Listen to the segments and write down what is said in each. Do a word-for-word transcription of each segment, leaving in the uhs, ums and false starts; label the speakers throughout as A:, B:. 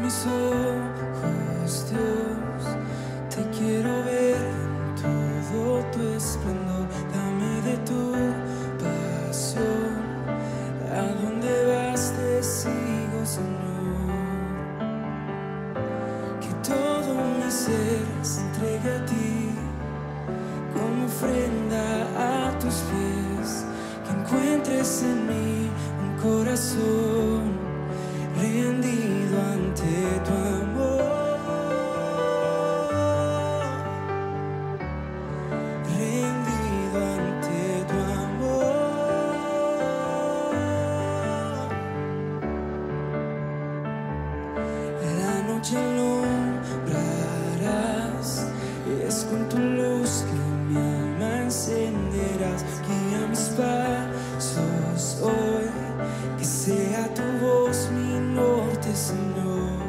A: mis ojos, Dios, te quiero ver en todo tu esplendor. Dame de tu pasión, a donde vas te sigo, Señor. Que todo mi ser se entregue a ti, como ofrenda a tus pies. Que encuentres en mí un corazón rendido ante tu amor, rendido ante tu amor. La noche alumbrarás, es con tu luz que mi alma encenderás. Guía mis pasos hoy, que sea tu voz mi norte, Señor.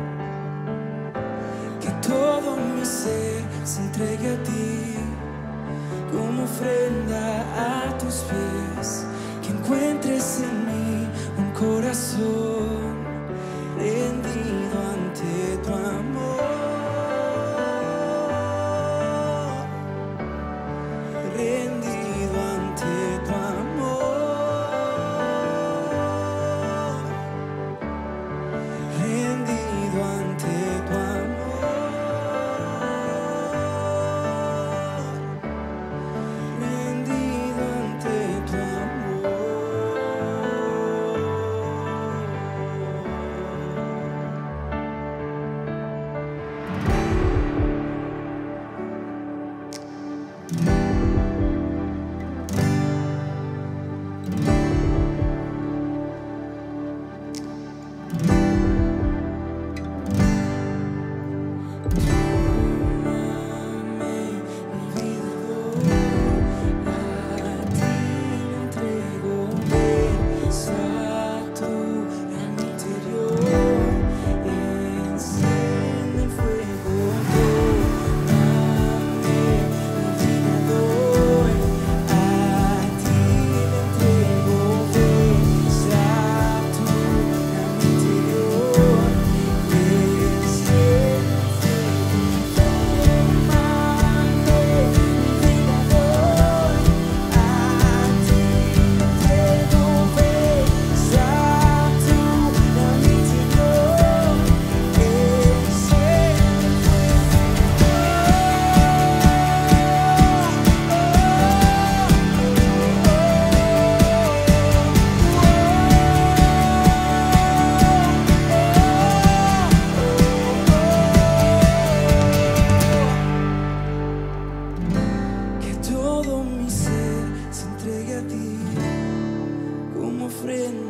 A: Que todo mi ser se entregue a ti, como ofrenda a tus pies. Que encuentres en mí un corazón rendido ante tu amor, rendido ante tu amor. Todo mi ser se entregue a ti, como ofrenda